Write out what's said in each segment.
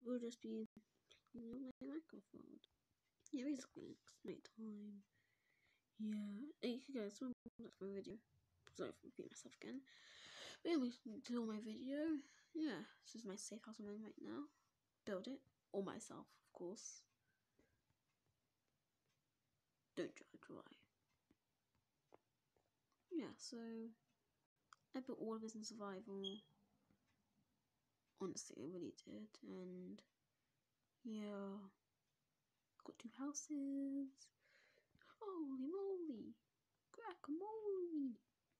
we'll just be, my Minecraft world. Yeah, basically, it's nighttime. Yeah, hey guys, welcome back to my video. Sorry for repeating myself again. But yeah, to my video. Yeah, this is my safe house I'm in right now. Build it, all myself, of course. Don't judge why. Yeah, so I put all of this in survival. Honestly, I really did, and yeah, got 2 houses. Holy moly! Guacamole!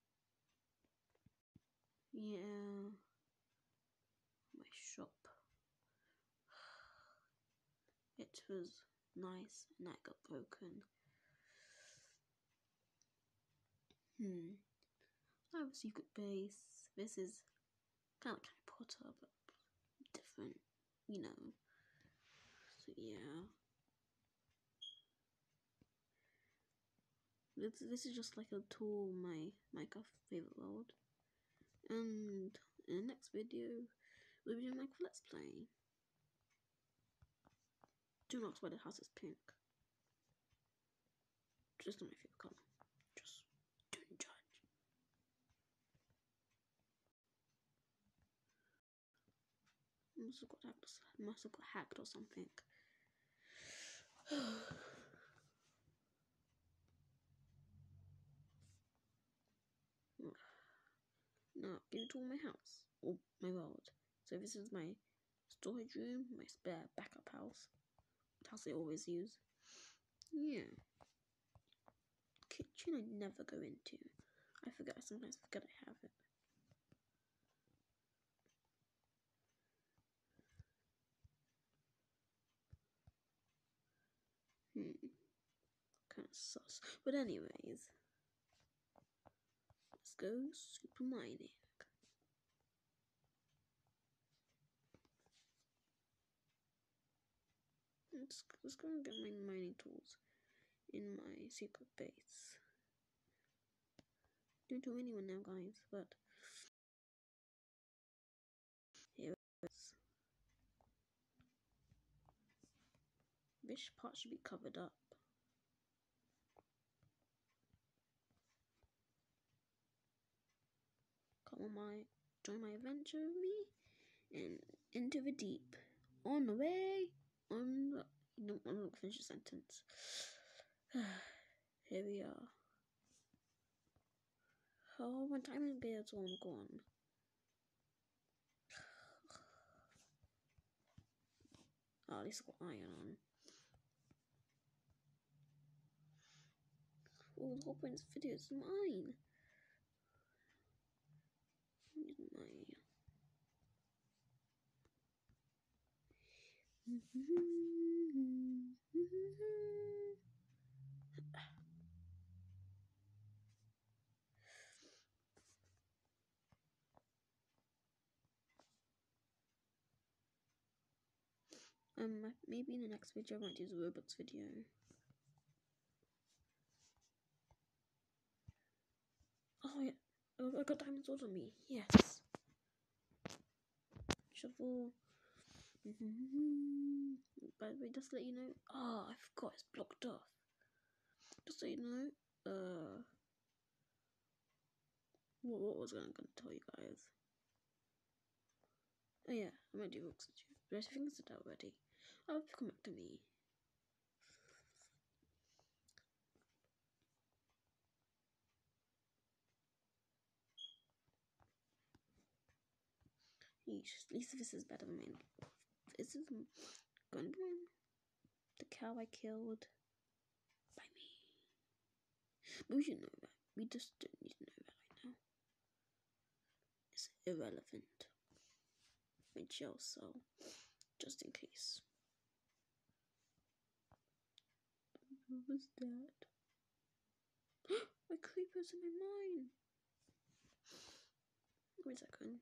Yeah, my shop. It was nice and that got broken. I have a secret base. This is kind of like Harry Potter, but different, you know. So yeah. This is just like a tour of my Minecraft favorite world. And in the next video, we'll be doing Minecraft Let's Play. Do not why the house is pink. Just not my favorite color. Just don't judge. Must have got hacked or something. Now, give it to my house or my world. So this is my storage room, my spare backup house. The house I always use. Yeah. Kitchen I never go into. I sometimes forget I have it. Kind of sus. But anyways, let's go super mining. Let's go and get my mining tools in my secret base. Don't tell anyone now, guys, but here it is. This part should be covered up. Come on, join my adventure with me and into the deep. On the way, on the. I'm not gonna finish the sentence. Here we are. Oh, my diamond beard's all gone. Oh, at least I've got iron on. Oh, the whole point of this video is mine. Maybe in the next video I might do the Roblox video. Oh yeah, I got diamond sword on me. Yes. Shovel. By the way, just to let you know. Oh, I forgot it's blocked off. Just so you know. What was I gonna tell you guys? Oh yeah, I might do Roblox video. But I think it's that already. Oh, come back to me. At least this is better than mine. This is going to be the cow I killed by me. But we should know that. We just don't need to know that right now. It's irrelevant. My jail cell, just in case. What was that? My creeper's in my mine. Wait a second.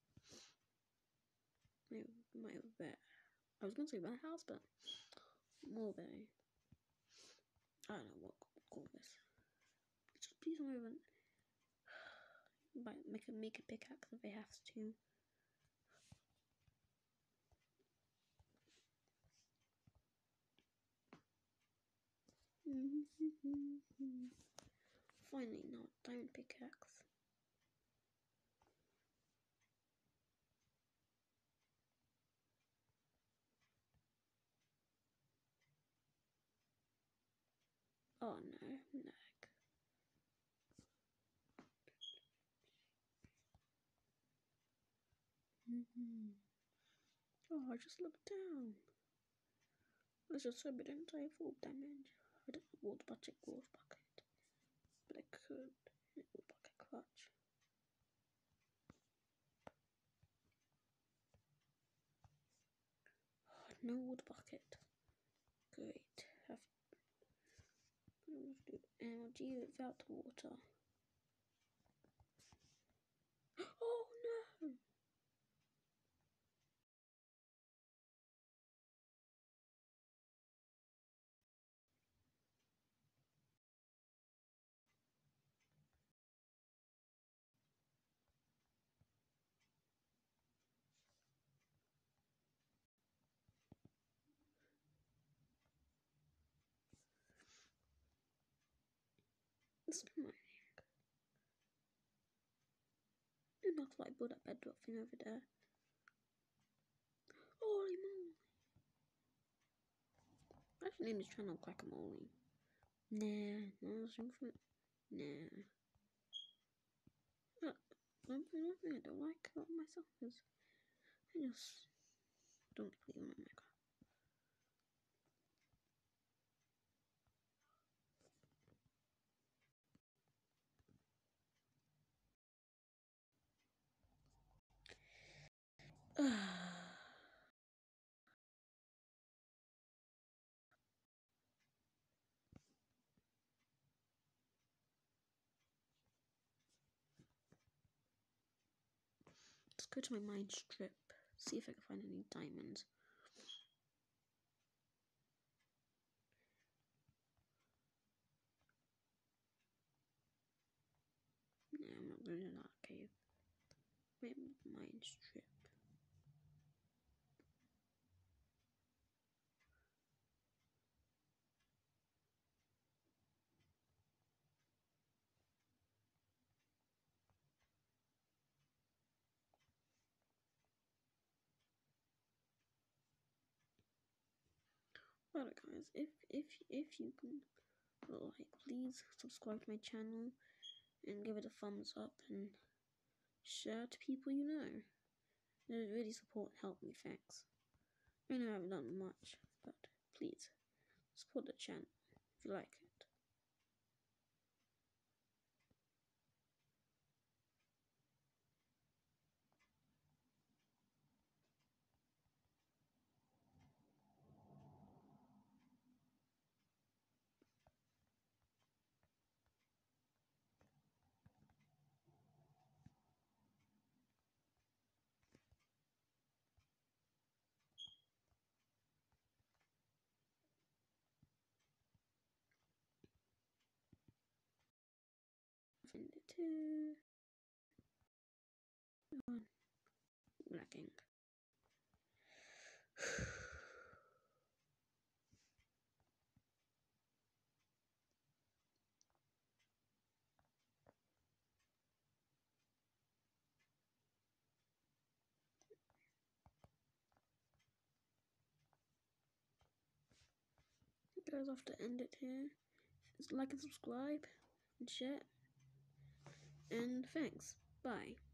My vet. I was gonna say my house, but more bay. I don't know what to call this. Just please don't even make a pickaxe if I have to. Finally, now diamond pickaxe. Oh no, lag. Oh, I just looked down. Let's just hope I don't die full damage. I don't have water bucket, but I could. Water bucket clutch. Oh, no water bucket. Great. Have to do MLG without water. Oh no! It's annoying. Do not like build that bedrock thing over there. Holy moly! I should name this channel Quackamole. Nah, no something. Nah. One thing I don't like about myself is I just don't play my Minecraft. Let's go to my mine strip. See if I can find any diamonds. No, I'm not going to that cave. Maybe mine strip. Alright guys, if you can like, please subscribe to my channel and give it a thumbs up and share to people you know. It would really help me, thanks. I know I haven't done much, but please support the channel if you like it. Infinity. Lagging. Guys, I have to end it here. Like and subscribe and share. And thanks. Bye.